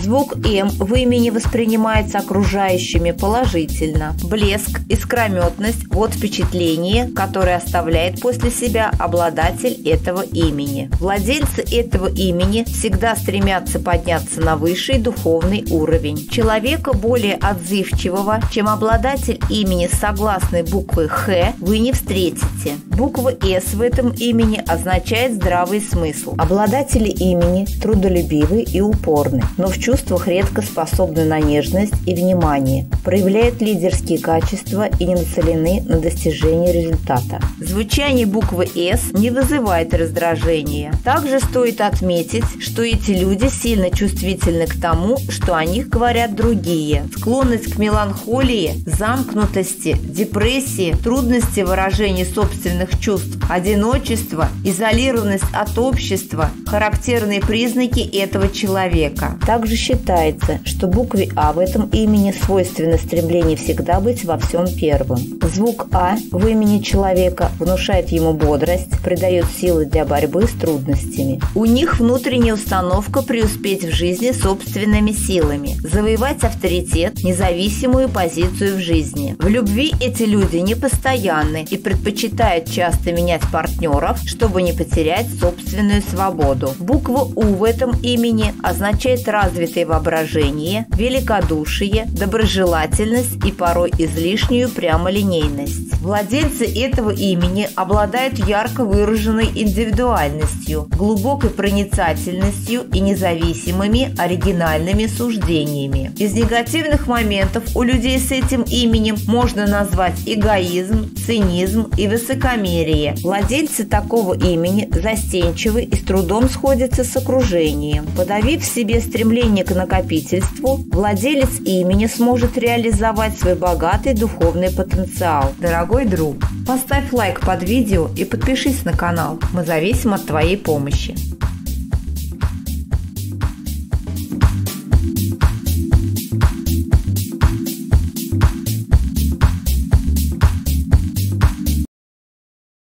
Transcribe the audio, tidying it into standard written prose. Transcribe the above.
Звук «М» в имени воспринимается окружающими положительно. Блеск, искрометность – вот впечатление, которое оставляет после себя обладатель этого имени. Владельцы этого имени всегда стремятся подняться на высший духовный уровень. Человека более отзывчивого, чем обладатель имени с согласной буквой «Х», вы не встретите. Буква «С» в этом имени означает здравый смысл. Обладатели имени трудолюбивы и упорны, но в чувствах редко способны на нежность и внимание, проявляют лидерские качества и не нацелены на достижение результата. Звучание буквы «С» не вызывает раздражения. Также стоит отметить, что эти люди сильно чувствительны к тому, что о них говорят другие. Склонность к меланхолии, замкнутости, депрессии, трудности выражения собственных чувств, одиночество, изолированность от общества – характерные признаки этого человека. Также считается, что букве «А» в этом имени свойственно стремление всегда быть во всем первым. Звук «А» в имени человека внушает ему бодрость, придает силы для борьбы с трудностями. У них внутренняя установка преуспеть в жизни собственными силами, завоевать авторитет, независимую позицию в жизни. В любви эти люди непостоянны и предпочитают часто менять партнеров, чтобы не потерять собственную свободу. Буква «У» в этом имени означает развитое воображение, великодушие, доброжелательность и порой излишнюю прямолинейность. Владельцы этого имени обладают ярко выраженной индивидуальностью, глубокой проницательностью и независимыми оригинальными суждениями. Из негативных моментов у людей с этим именем можно назвать эгоизм, цинизм и высокомерие. Владельцы такого имени застенчивы и с трудом сходятся с окружением. Подавив в себе стремление к накопительству, владелец имени сможет реализовать свой богатый духовный потенциал. Дорогой друг, поставь лайк под видео и подпишись на канал. Мы зависим от твоей помощи.